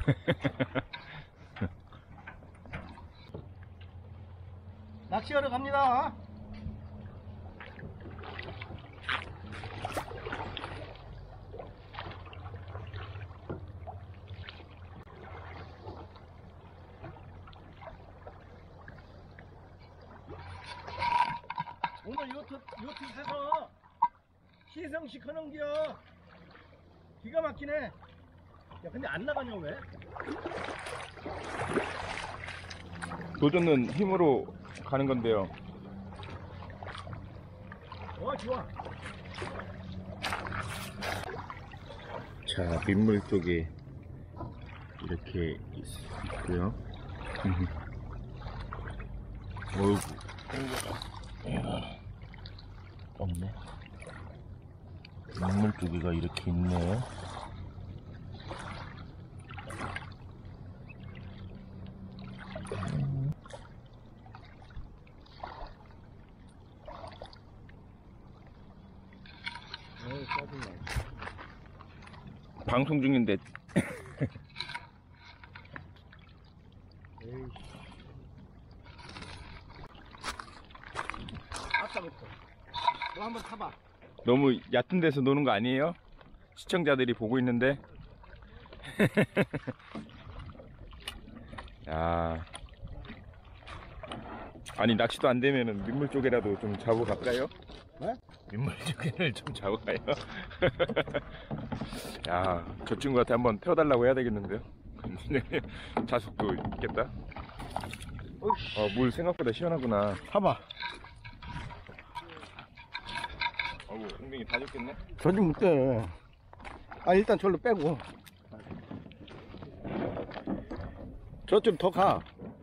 낚시하러 갑니다. 오늘 요트에서 시성식 하는겨. 기가 막히네. 야, 근데 안 나가냐 왜? 도전은 힘으로 가는 건데요. 좋아. 자, 민물 쪽에 이렇게 있고요. 어이구, 없네. 민물 쪽에가 이렇게 있네요. 방송 중인데. 아까부터 너 한번 타봐. 너무 얕은 데서 노는 거 아니에요? 시청자들이 보고 있는데. 야, 아니 낚시도 안 되면은 민물 쪽이라도 좀 잡으러 갈까요? 네? 민물 쪽에를 좀 잡아가요. 야, 저 친구한테 한번 태워달라고 해야 되겠는데요. 자석도 있겠다. 물 생각보다 시원하구나. 타봐. 어우, 엉덩이 다 젖겠네. 저지 못돼. 일단 저로 빼고. 저쪽 더 가.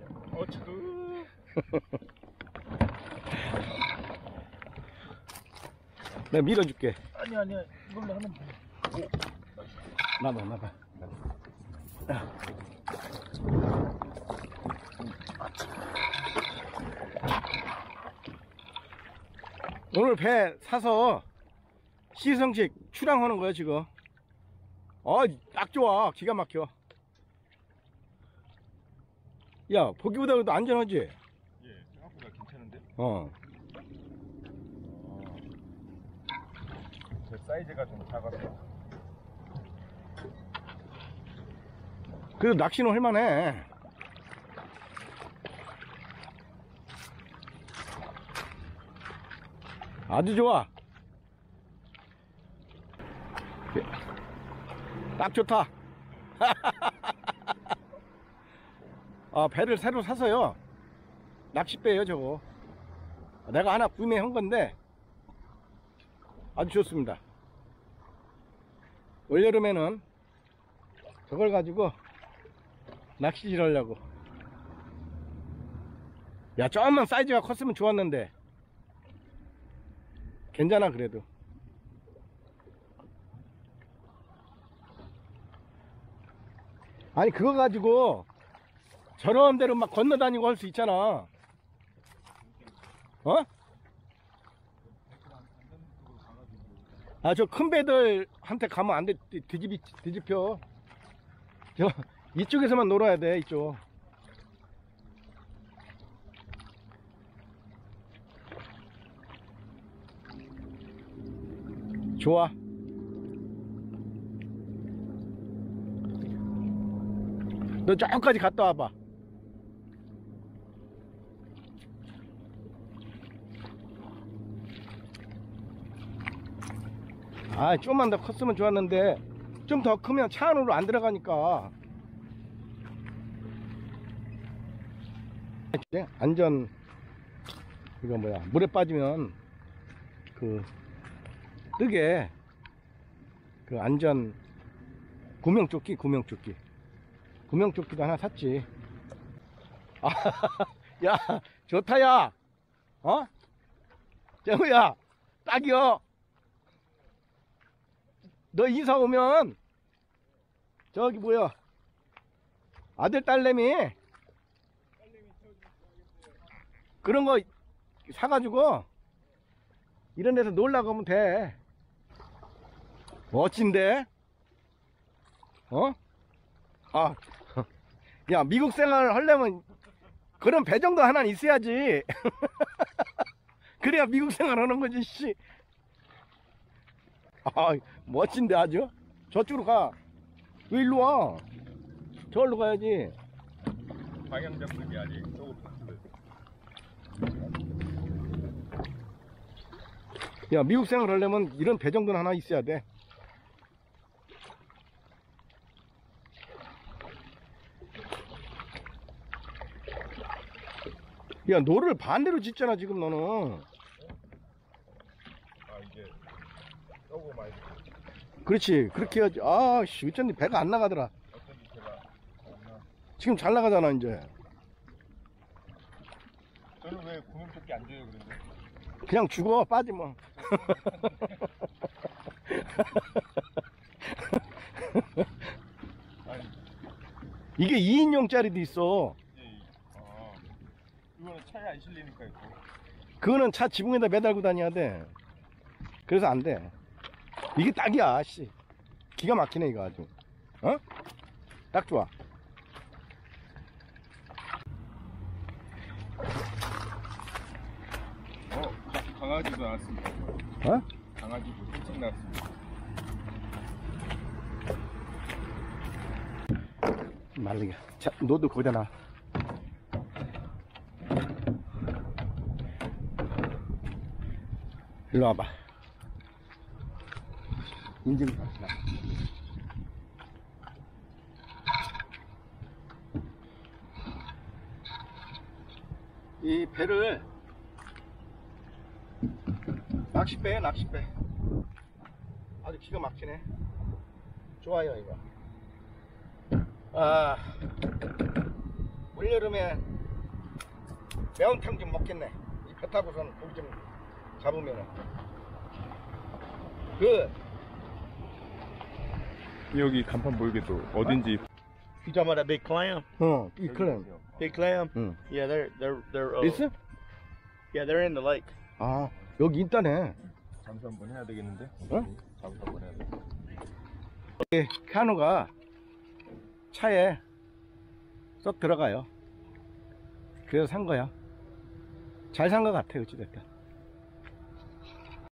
내가 밀어줄게. 아니야. 이걸로 하면 돼. 나봐. 오늘 배 사서 시성식 출항하는 거야 지금. 딱 좋아. 기가 막혀. 야, 보기보다 그래도 안전하지? 예, 생각보다 괜찮은데? 제 사이즈가 좀 작아서. 그래도 낚시는 할만해. 아주 좋아. 딱 좋다. 배를 새로 사서요. 낚싯배예요 저거. 내가 하나 구매한 건데 아주 좋습니다. 올여름에는 저걸 가지고 낚시질 하려고. 야, 조금만 사이즈가 컸으면 좋았는데 괜찮아 그래도. 아니 그거 가지고 저런 데로 막 건너다니고 할 수 있잖아. 저 큰 배들한테 가면 안 돼. 뒤집혀. 저 이쪽에서만 놀아야 돼. 이쪽. 좋아. 너 저까지 갔다 와봐. 좀만 더 컸으면 좋았는데 좀 더 크면 차 안으로 안 들어가니까. 안전, 이거 뭐야, 물에 빠지면 뜨게 안전 구명조끼도 하나 샀지. 야, 좋다. 야, 정우야, 딱이여. 너 이사 오면 저기 뭐야, 아들 딸내미 그런 거 사가지고 이런 데서 놀러 가면 돼. 멋진데? 아, 야, 미국 생활을 하려면 그런 배 정도 하나는 있어야지. 그래야 미국 생활 하는 거지, 씨. 아, 멋진데 아주. 저쪽으로 가. 왜 일로 와? 저기로 가야지. 방향 잡는 게 아니. 저거 야, 미국 생활 하려면 이런 배 정도는 하나 있어야 돼. 야, 노를 반대로 짓잖아, 지금 너는. 아 이게 저거 많이 그렇지, 그렇게 해야지. 아, 씨, 어쩐지 배가 안 나가더라. 어쩐지 제가 지금 잘 나가잖아, 이제. 저는 왜 구명조끼 안 줘요 그런데? 그냥 죽어, 빠지면. 아니 이게 2인용짜리도 있어. 이거는 차에 안 실리니까 있고. 그거는 차 지붕에다 매달고 다녀야 돼. 그래서 안 돼. 이게 딱이야, 씨. 기가 막히네, 이거 아주. 어? 딱 좋아. 강아지도 나왔습니다. 어? 강아지도 일찍 나왔습니다. 말리게. 자, 너도 거기다 놔. 일로 와봐. 인증 갑시다. 이 배를 낚싯배에 낚싯배. 아주 기가 막히네. 좋아요, 이거. 아, 올여름에 매운탕 좀 먹겠네. 이 배 타고선 고기 좀 잡으면은. 여기 간판 보이게도 어딘지. You talking about that big clam? 이 클램. Big clam? 응. Yeah, they're. 있어? Yeah, they're in the lake. 아, 여기 있다네. 잠수 한번 해야 되겠는데? 어? 잠수 한번 해야 돼. 이 카누가 차에 쏙 들어가요. 그래서 산 거야. 잘 산 거 같아, 어찌됐든.